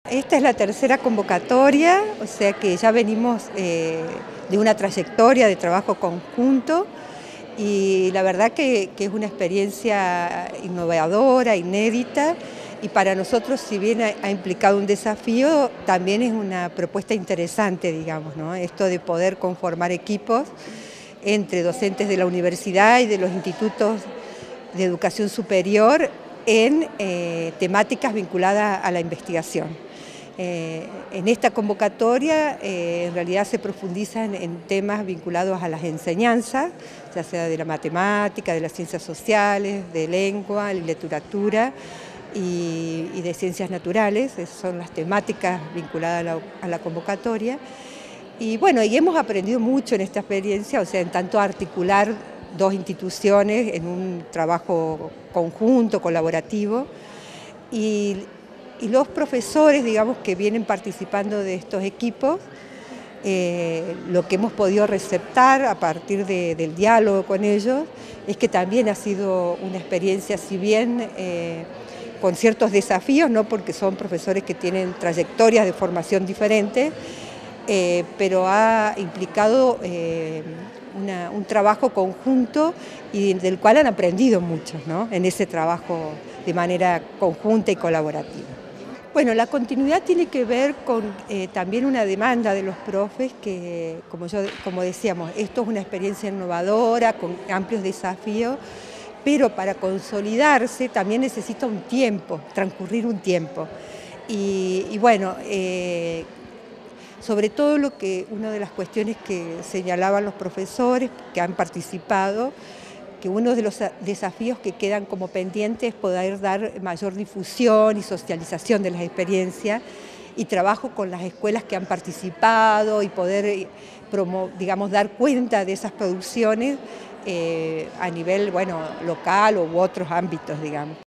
Esta es la tercera convocatoria, o sea que ya venimos de una trayectoria de trabajo conjunto y la verdad que es una experiencia innovadora, inédita, y para nosotros, si bien ha implicado un desafío, también es una propuesta interesante, digamos, ¿no? Esto de poder conformar equipos entre docentes de la universidad y de los institutos de educación superior en temáticas vinculadas a la investigación. En esta convocatoria en realidad se profundizan en temas vinculados a las enseñanzas, ya sea de la matemática, de las ciencias sociales, de lengua, literatura y de ciencias naturales. Esas son las temáticas vinculadas a la convocatoria. Y bueno, y hemos aprendido mucho en esta experiencia, o sea, en tanto articular dos instituciones en un trabajo conjunto, colaborativo, y los profesores, digamos, que vienen participando de estos equipos, lo que hemos podido receptar a partir del diálogo con ellos es que también ha sido una experiencia, si bien con ciertos desafíos, ¿no? Porque son profesores que tienen trayectorias de formación diferentes, pero ha implicado un trabajo conjunto y del cual han aprendido muchos, ¿no? En ese trabajo de manera conjunta y colaborativa. Bueno, la continuidad tiene que ver con también una demanda de los profes que, como decíamos, esto es una experiencia innovadora, con amplios desafíos, pero para consolidarse también necesita un tiempo, transcurrir un tiempo. Y bueno, sobre todo una de las cuestiones que señalaban los profesores que han participado, que uno de los desafíos que quedan como pendientes es poder dar mayor difusión y socialización de las experiencias y trabajo con las escuelas que han participado y poder, digamos, dar cuenta de esas producciones a nivel, bueno, local u otros ámbitos, digamos.